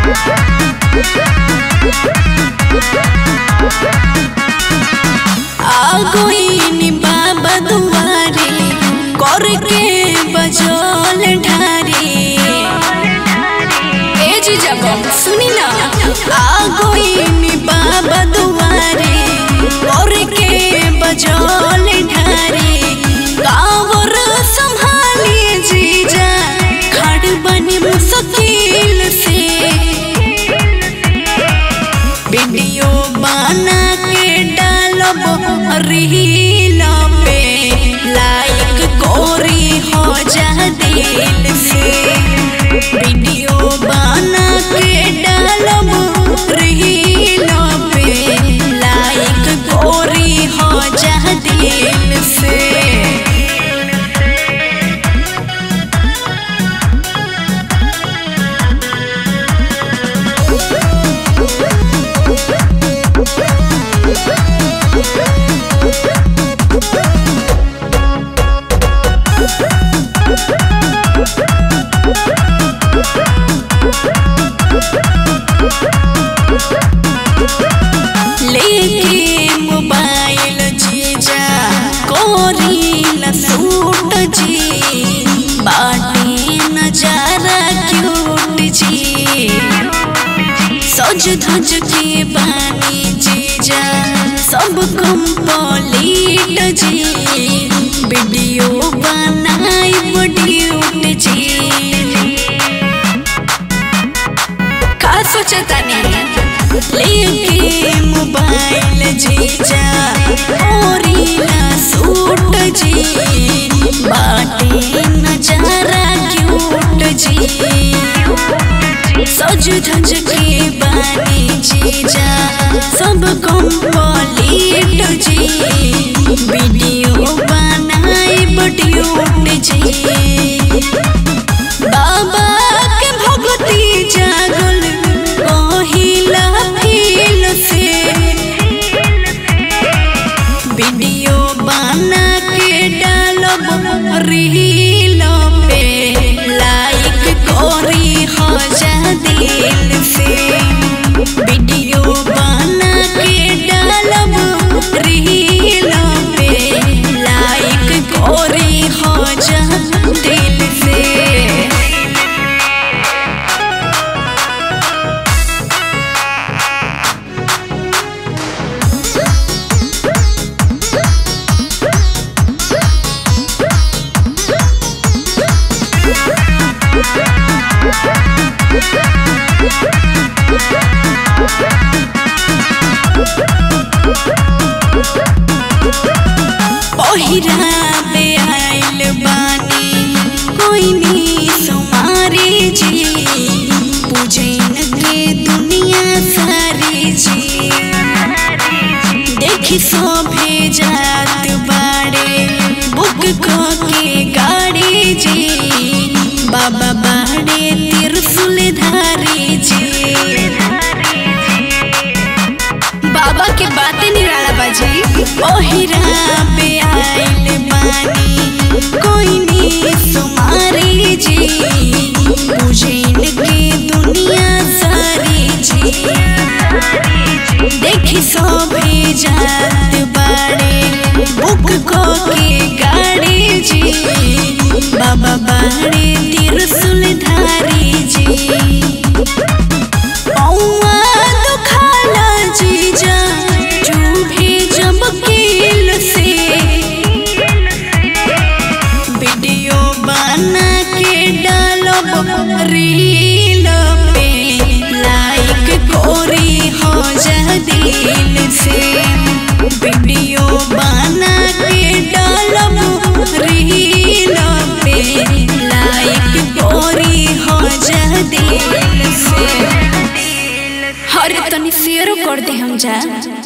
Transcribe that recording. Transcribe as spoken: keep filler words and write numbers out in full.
आगोइनी बाबा दुआरे करके बजौल ढारे। ए जीजा सुनी ना, आगोइनी बाबा दुआरे करके बजौल ढारे। कावर संभालिए जीजा, खड़ बनी मुश्किल से। वीडियो बना के डालब रील पे, लाइक गोरी हो जा दिल से। वीडियो बना के डालब रील पे, लाइक गोरी हो जा दिल से। लेके मोबाइल जीजा कोरीला सूट जी, बाटे नजारा क्यूट जी। सज धज के बानी जीजा सब कंप्लीट जी। वीडियो बनाई ड्यूट जी। का सोचता नहीं लेके मोबाइल जीजा कोरीला सूट जी, बाटे नजारा क्यूट जी। सज धज के बानी जीजा सब कंप्लीट जी। वीडियो बनाई ड्यूट जी। बाबा के भगती जागल कहिला फील से। वीडियो बना के डालब रील पे, लाइक गोरी हो जा दिल से। वीडियो बना के डालब रील पे, लाइक गोरी हो जा दिल से। पहिरावे आइल बानी कोइनी सुमारी जी, पूजन के दुनिया सारी जी। देखी सोभे जात बाड़े बुक के गाड़ी जी। बाबा बाड़े त्रिशूल धारी जी। बाबा के बातें निराला बाजी। पहिरावे आइल बानी कोइनी सुमारी जी, पूजन के दुनिया सारी जी। देखी सोभे जात बाड़े बुक के गाड़ी जी। बाबा बाड़े त्रिशूल धारी जी। रील पे, लाइक गोरी हो जा दिल से। वीडियो बना के डालब रील पे, लाइक गोरी हो जा दिल से। हर तनी शेयर कर दे हम जा।